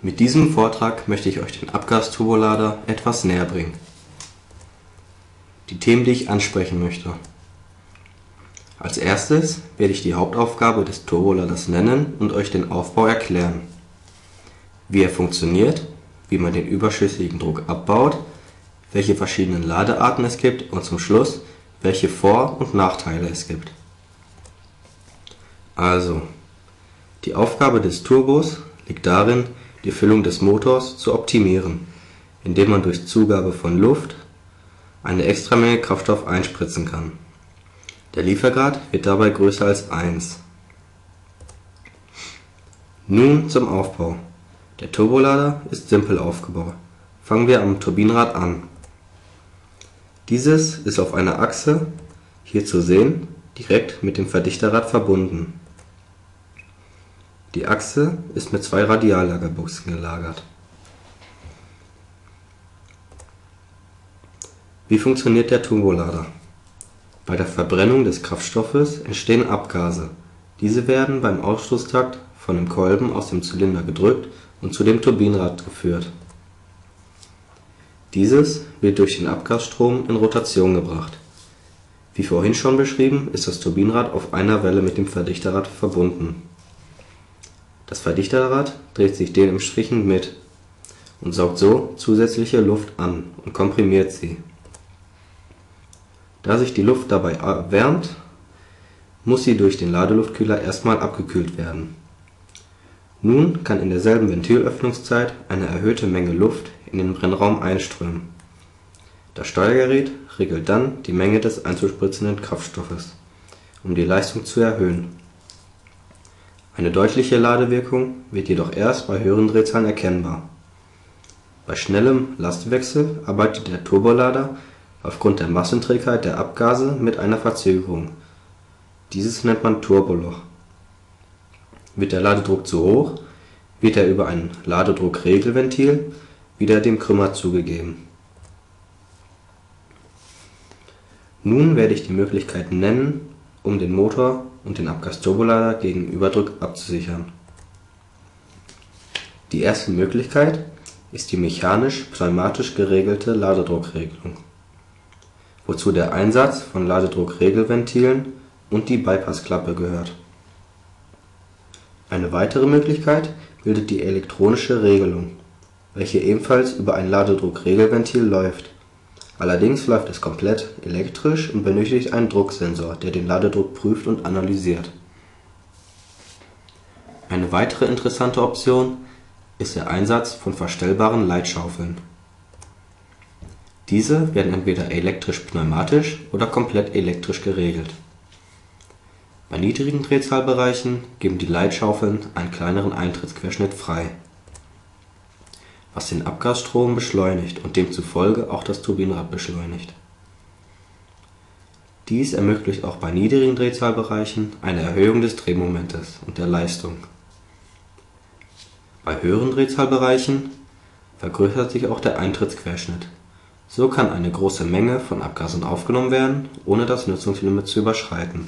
Mit diesem Vortrag möchte ich euch den Abgasturbolader etwas näher bringen. Die Themen, die ich ansprechen möchte. Als erstes werde ich die Hauptaufgabe des Turboladers nennen und euch den Aufbau erklären. Wie er funktioniert, wie man den überschüssigen Druck abbaut, welche verschiedenen Ladearten es gibt und zum Schluss, welche Vor- und Nachteile es gibt. Also, die Aufgabe des Turbos liegt darin, die Füllung des Motors zu optimieren, indem man durch Zugabe von Luft eine Extramenge Kraftstoff einspritzen kann. Der Liefergrad wird dabei größer als 1. Nun zum Aufbau. Der Turbolader ist simpel aufgebaut. Fangen wir am Turbinenrad an. Dieses ist auf einer Achse, hier zu sehen, direkt mit dem Verdichterrad verbunden. Die Achse ist mit 2 Radiallagerbuchsen gelagert. Wie funktioniert der Turbolader? Bei der Verbrennung des Kraftstoffes entstehen Abgase. Diese werden beim Ausstoßtakt von dem Kolben aus dem Zylinder gedrückt und zu dem Turbinenrad geführt. Dieses wird durch den Abgasstrom in Rotation gebracht. Wie vorhin schon beschrieben, ist das Turbinenrad auf einer Welle mit dem Verdichterrad verbunden. Das Verdichterrad dreht sich dementsprechend mit und saugt so zusätzliche Luft an und komprimiert sie. Da sich die Luft dabei erwärmt, muss sie durch den Ladeluftkühler erstmal abgekühlt werden. Nun kann in derselben Ventilöffnungszeit eine erhöhte Menge Luft in den Brennraum einströmen. Das Steuergerät regelt dann die Menge des einzuspritzenden Kraftstoffes, um die Leistung zu erhöhen. Eine deutliche Ladewirkung wird jedoch erst bei höheren Drehzahlen erkennbar. Bei schnellem Lastwechsel arbeitet der Turbolader aufgrund der Massenträgheit der Abgase mit einer Verzögerung. Dieses nennt man Turboloch. Wird der Ladedruck zu hoch, wird er über ein Ladedruckregelventil wieder dem Krümmer zugegeben. Nun werde ich die Möglichkeiten nennen, um den Motor und den Abgasturbolader gegen Überdruck abzusichern. Die erste Möglichkeit ist die mechanisch-pneumatisch geregelte Ladedruckregelung, wozu der Einsatz von Ladedruckregelventilen und die Bypassklappe gehört. Eine weitere Möglichkeit bildet die elektronische Regelung, welche ebenfalls über ein Ladedruckregelventil läuft. Allerdings läuft es komplett elektrisch und benötigt einen Drucksensor, der den Ladedruck prüft und analysiert. Eine weitere interessante Option ist der Einsatz von verstellbaren Leitschaufeln. Diese werden entweder elektrisch-pneumatisch oder komplett elektrisch geregelt. Bei niedrigen Drehzahlbereichen geben die Leitschaufeln einen kleineren Eintrittsquerschnitt frei, was den Abgasstrom beschleunigt und demzufolge auch das Turbinenrad beschleunigt. Dies ermöglicht auch bei niedrigen Drehzahlbereichen eine Erhöhung des Drehmomentes und der Leistung. Bei höheren Drehzahlbereichen vergrößert sich auch der Eintrittsquerschnitt. So kann eine große Menge von Abgasen aufgenommen werden, ohne das Nutzungslimit zu überschreiten.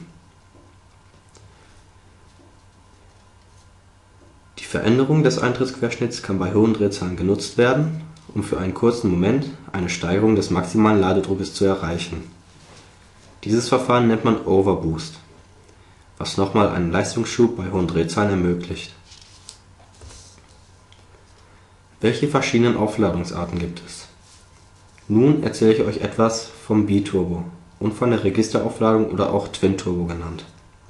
Die Veränderung des Eintrittsquerschnitts kann bei hohen Drehzahlen genutzt werden, um für einen kurzen Moment eine Steigerung des maximalen Ladedruckes zu erreichen. Dieses Verfahren nennt man Overboost, was nochmal einen Leistungsschub bei hohen Drehzahlen ermöglicht. Welche verschiedenen Aufladungsarten gibt es? Nun erzähle ich euch etwas vom Biturbo und von der Registeraufladung oder auch Twin-Turbo genannt.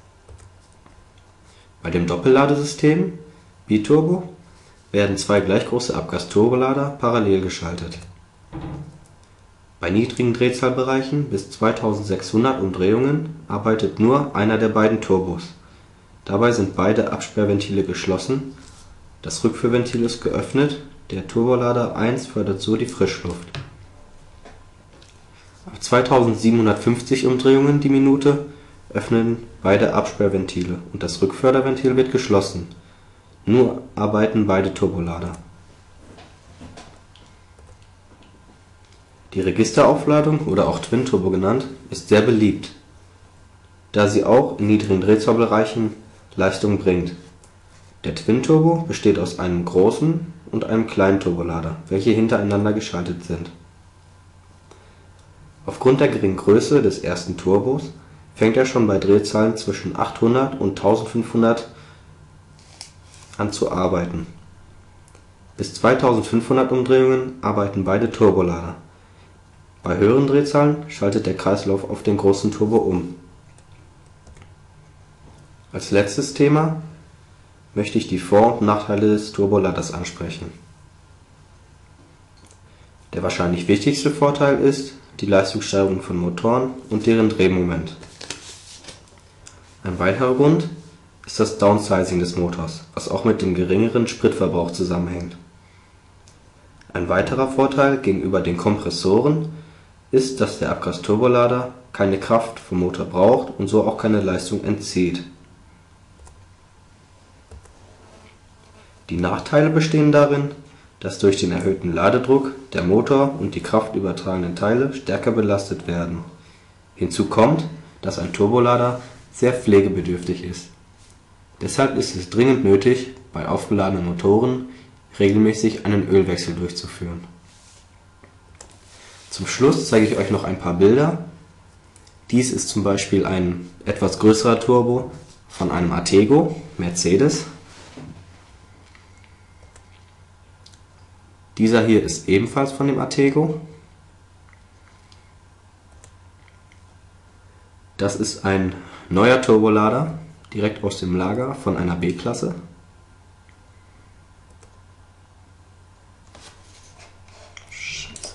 Bei dem Doppelladesystem Biturbo werden 2 gleich große Abgasturbolader parallel geschaltet. Bei niedrigen Drehzahlbereichen bis 2600 Umdrehungen arbeitet nur einer der beiden Turbos. Dabei sind beide Absperrventile geschlossen, das Rückführventil ist geöffnet, der Turbolader 1 fördert so die Frischluft. Ab 2750 Umdrehungen die Minute öffnen beide Absperrventile und das Rückförderventil wird geschlossen. Nur arbeiten beide Turbolader. Die Registeraufladung oder auch Twin-Turbo genannt, ist sehr beliebt, da sie auch in niedrigen Drehzahlbereichen Leistung bringt. Der Twin-Turbo besteht aus einem großen und einem kleinen Turbolader, welche hintereinander geschaltet sind. Aufgrund der geringen Größe des ersten Turbos fängt er schon bei Drehzahlen zwischen 800 und 1500 an zu arbeiten. Bis 2500 Umdrehungen arbeiten beide Turbolader. Bei höheren Drehzahlen schaltet der Kreislauf auf den großen Turbo um. Als letztes Thema möchte ich die Vor- und Nachteile des Turboladers ansprechen. Der wahrscheinlich wichtigste Vorteil ist die Leistungssteigerung von Motoren und deren Drehmoment. Ein weiterer Grund ist das Downsizing des Motors, was auch mit dem geringeren Spritverbrauch zusammenhängt. Ein weiterer Vorteil gegenüber den Kompressoren ist, dass der Abgasturbolader keine Kraft vom Motor braucht und so auch keine Leistung entzieht. Die Nachteile bestehen darin, dass durch den erhöhten Ladedruck der Motor und die kraftübertragenden Teile stärker belastet werden. Hinzu kommt, dass ein Turbolader sehr pflegebedürftig ist. Deshalb ist es dringend nötig, bei aufgeladenen Motoren regelmäßig einen Ölwechsel durchzuführen. Zum Schluss zeige ich euch noch ein paar Bilder. Dies ist zum Beispiel ein etwas größerer Turbo von einem Artego Mercedes. Dieser hier ist ebenfalls von dem Artego. Das ist ein neuer Turbolader, direkt aus dem Lager von einer B-Klasse.